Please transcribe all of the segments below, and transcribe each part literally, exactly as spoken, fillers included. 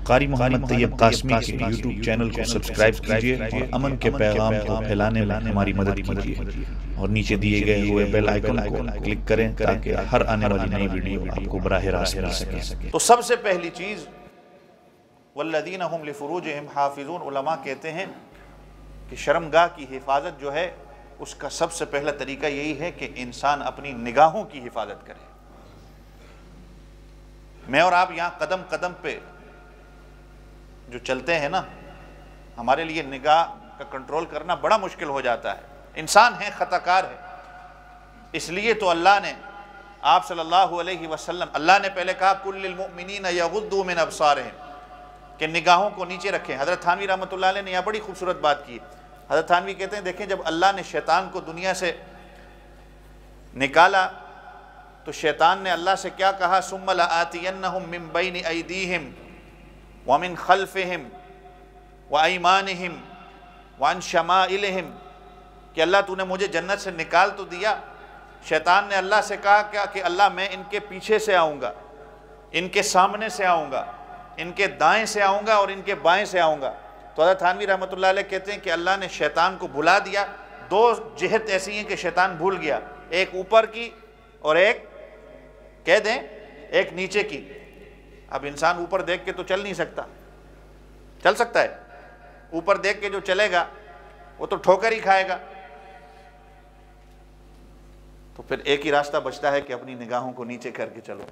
قاری محمد طیب قاسمی کے YouTube channel کو سبسکرائب کیجئے اور امن کے پیغام کو پھیلانے میں ہماری مدد کیجئے اور نیچے دیے گئے ہوئے بیل آئیکن کو کلک کریں تاکہ ہر آنے والی نئی ویڈیو آپ کو براہ راست مل سکے۔ تو سب سے پہلی چیز والذین هم لفروجہم حافظون، علماء کہتے ہیں کہ شرمگاہ کی حفاظت جو ہے اس کا سب سے پہلا طریقہ یہی ہے کہ انسان اپنی نگاہوں کی حفاظت کرے۔ میں اور آپ یہاں قدم قدم پہ جو چلتے ہیں نا، ہمارے لیے نگاہ کا کنٹرول کرنا بڑا مشکل ہو جاتا ہے۔ انسان ہے، خطا کار ہے، اس لیے تو اللہ نے آپ صلی اللہ علیہ وسلم اللہ نے پہلے کہا کل للمؤمنین یغضوا من ابصارہم، کہ نگاہوں کو نیچے رکھیں۔ حضرت تھانوی رحمۃ اللہ علیہ نے یہاں بڑی خوبصورت بات کی۔ حضرت تھانوی کہتے ہیں دیکھیں جب اللہ نے شیطان کو دنیا سے نکالا تو شیطان نے اللہ سے کیا کہا، ثم لآتینہم من بین ایدیہم ومن خلفہم وایمانہم وعن شمائلہم، کہ اللہ تو نے مجھے جنت سے نکال تو دیا۔ شیطان نے اللہ سے کہا کیا کہ اللہ میں ان کے پیچھے سے آؤں گا، ان کے سامنے سے آؤں گا، ان کے دائیں سے آؤں گا اور ان کے بائیں سے آؤں گا۔ تو حضرت تھانوی رحمۃ اللہ علیہ کہتے ہیں کہ اللہ نے شیطان کو بھلا دیا۔ دو جہت ایسی ہیں کہ شیطان بھول گیا، ایک اوپر کی اور ایک کہہ دیں ایک نیچے کی۔ اب انسان اوپر دیکھ کے تو چل نہیں سکتا، چل سکتا ہے؟ اوپر دیکھ کے جو چلے گا وہ تو ٹھوکر ہی کھائے گا۔ تو پھر ایک ہی راستہ بچتا ہے کہ اپنی نگاہوں کو نیچے کر کے چلو۔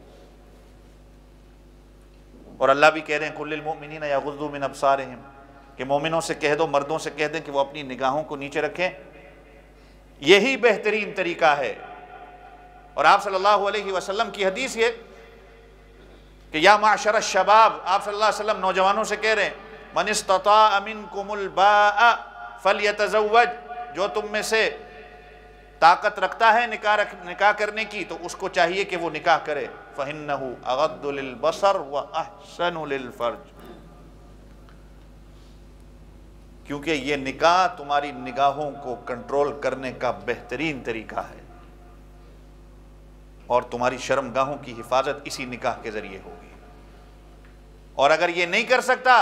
اور اللہ بھی کہہ رہے ہیں کل للمؤمنین یغضوا من ابصارہم، کہ مومنوں سے کہہ دو، مردوں سے کہہ دیں کہ وہ اپنی نگاہوں کو نیچے رکھیں۔ یہی بہترین طریقہ ہے۔ اور آپ صلی اللہ علیہ وسلم کی حدیث یہ کہ یا معشر الشباب، آپ صلی اللہ علیہ وسلم نوجوانوں سے کہہ رہے ہیں من استطاع منکم الباء فلیتزوج، جو تم میں سے طاقت رکھتا ہے نکاح نکاح کرنے کی تو اس کو چاہیے کہ وہ نکاح کرے، فَإِنَّهُ أَغَضُّ لِلْبَصَرِ وَأَحْسَنُ لِلْفَرْجِ، کیونکہ یہ نکاح تمہاری نگاہوں کو کنٹرول کرنے کا بہترین طریقہ ہے، اور تمہاری شرمگاہوں کی حفاظت اسی نکاح کے ذریعے ہوگی۔ اور اگر یہ نہیں کر سکتا،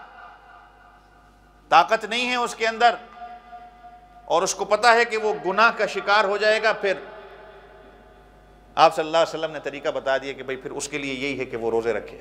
طاقت نہیں ہے اس کے اندر، اور اس کو پتہ ہے کہ وہ گناہ کا شکار ہو جائے گا، پھر آپ صلی اللہ علیہ وسلم نے طریقہ بتا دیا کہ بھئی پھر اس کے لیے یہی ہے کہ وہ روزے رکھے،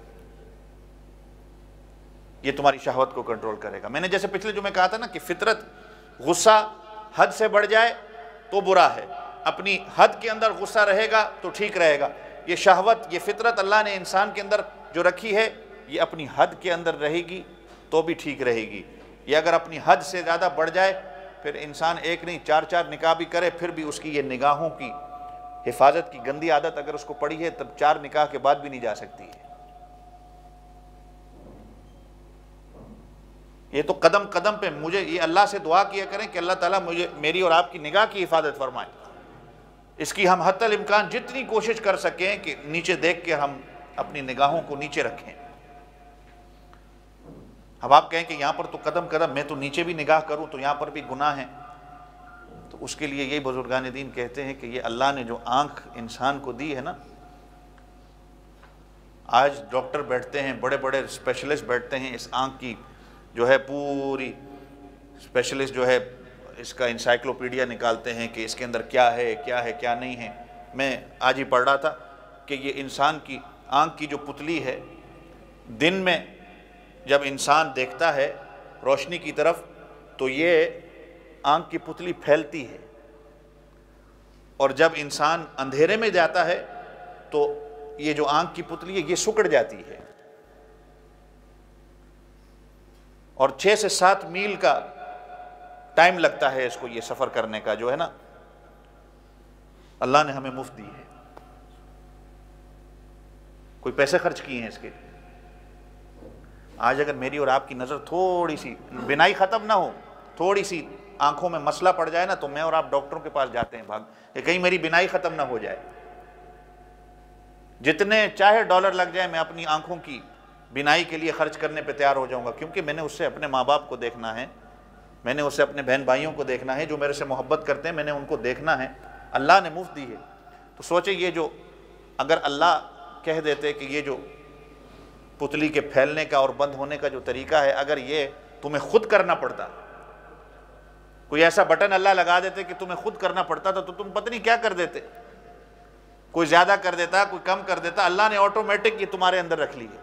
یہ تمہاری شہوت کو کنٹرول کرے گا۔ میں نے جیسے پچھلے جو میں کہا تھا نا کہ فطرت غصہ حد سے بڑھ جائے تو برا ہے، اپنی حد کے اندر غصہ رہے گا تو ٹھیک رہے گا۔ یہ شہوت، یہ فطرت اللہ نے انسان کے اندر جو رکھی ہے یہ اپنی حد کے اندر رہے گی تو بھی ٹھیک رہے گی۔ یہ اگر اپنی حد سے زیادہ بڑھ جائے پھر انسان ایک نہیں چار چار نکاح بھی کرے، پھر بھی اس کی یہ نگاہوں کی حفاظت کی گندی عادت اگر اس کو پڑی ہے تب چار نکاح کے بعد بھی نہیں جا سکتی ہے۔ یہ تو قدم قدم پہ مجھے یہ اللہ سے دعا کیا کریں کہ اللہ تعالیٰ مجھے میری اور آپ کی نگاہ کی حفاظت فرمائے۔ اس کی ہم حتی الامکان جتنی کوشش کر سکیں کہ نیچے دیکھ کے ہم اپنی نگاہوں کو نیچے رکھیں۔ اب آپ کہیں کہ یہاں پر تو قدم قدم میں تو نیچے بھی نگاہ کروں تو یہاں پر بھی گناہ ہیں، تو اس کے لیے یہی بزرگان دین کہتے ہیں کہ یہ اللہ نے جو آنکھ انسان کو دی ہے نا، آج ڈاکٹر بیٹھتے ہیں، بڑے بڑے اسپیشلسٹ بیٹھتے ہیں، اس آنکھ کی جو ہے پوری اسپیشلسٹ جو ہے اس کا انسائکلوپیڈیا نکالتے ہیں کہ اس کے اندر کیا ہے کیا ہے کیا نہیں ہے۔ میں آج ہی پڑھ رہا تھا کہ یہ انسان کی آنکھ کی جو پتلی ہے، دن میں جب انسان دیکھتا ہے روشنی کی طرف تو یہ آنکھ کی پتلی پھیلتی ہے، اور جب انسان اندھیرے میں جاتا ہے تو یہ جو آنکھ کی پتلی ہے یہ سکڑ جاتی ہے، اور چھ سے سات میل کا ٹائم لگتا ہے اس کو یہ سفر کرنے کا، جو ہے نا اللہ نے ہمیں مفت دی ہے، کوئی پیسے خرچ کیے ہیں اس کے۔ آج اگر میری اور آپ کی نظر تھوڑی سی بینائی ختم نہ ہو، تھوڑی سی آنکھوں میں مسئلہ پڑ جائے نا تو میں اور آپ ڈاکٹروں کے پاس جاتے ہیں بھاگ کہ کہیں میری بینائی ختم نہ ہو جائے۔ جتنے چاہے ڈالر لگ جائے میں اپنی آنکھوں کی بینائی کے لیے خرچ کرنے پہ تیار ہو جاؤں گا، کیونکہ میں نے اس سے اپنے ماں باپ کو دیکھنا ہے، میں نے اس سے اپنے بہن بھائیوں کو دیکھنا ہے جو میرے سے محبت کرتے ہیں، میں نے ان کو دیکھنا ہے۔ اللہ نے مفت دی ہے، تو سوچے یہ جو اگر اللہ کہہ دیتے کہ یہ جو پتلی کے پھیلنے کا اور بند ہونے کا جو طریقہ ہے، اگر یہ تمہیں خود کرنا پڑتا، کوئی ایسا بٹن اللہ لگا دیتے کہ تمہیں خود کرنا پڑتا تھا، تو تم پتہ نہیں کیا کر دیتے، کوئی زیادہ کر دیتا، کوئی کم کر دیتا۔ اللہ نے آٹومیٹک یہ تمہارے اندر رکھ لی ہے۔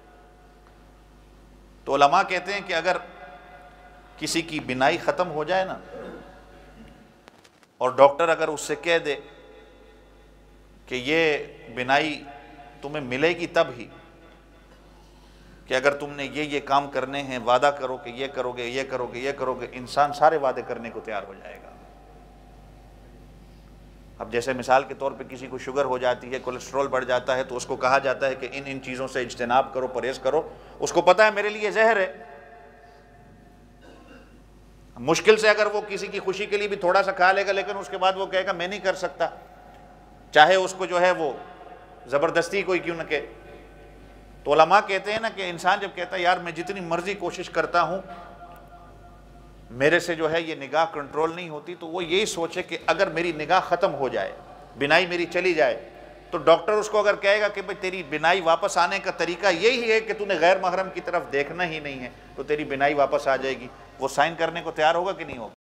تو علماء کہتے ہیں کہ اگر کسی کی بینائی ختم ہو جائے نا، اور ڈاکٹر اگر اس سے کہہ دے کہ یہ بینائی تمہیں ملے گی تب ہی، کہ اگر تم نے یہ یہ کام کرنے ہیں، وعدہ کرو کہ یہ کرو گے، یہ کرو گے، یہ کرو گے، انسان سارے وعدے کرنے کو تیار ہو جائے گا۔ اب جیسے مثال کے طور پہ کسی کو شوگر ہو جاتی ہے، کولیسٹرول بڑھ جاتا ہے، تو اس کو کہا جاتا ہے کہ ان ان چیزوں سے اجتناب کرو، پرہیز کرو، اس کو پتہ ہے میرے لیے زہر ہے۔ مشکل سے اگر وہ کسی کی خوشی کے لیے بھی تھوڑا سا کھا لے گا، لیکن اس کے بعد وہ کہے گا میں نہیں کر سکتا، چاہے اس کو جو ہے وہ زبردستی کوئی کیوں نہ کہ۔ تو علماء کہتے ہیں نا کہ انسان جب کہتا ہے یار میں جتنی مرضی کوشش کرتا ہوں میرے سے جو ہے یہ نگاہ کنٹرول نہیں ہوتی، تو وہ یہی سوچے کہ اگر میری نگاہ ختم ہو جائے، بینائی میری چلی جائے، تو ڈاکٹر اس کو اگر کہے گا کہ بھئی تیری بینائی واپس آنے کا طریقہ یہی ہے کہ تو نے غیر محرم کی طرف دیکھنا ہی نہیں ہے، تو تیری بینائی واپس آ جائے گی، وہ سائن کرنے کو تیار ہوگا کہ نہیں ہوگا؟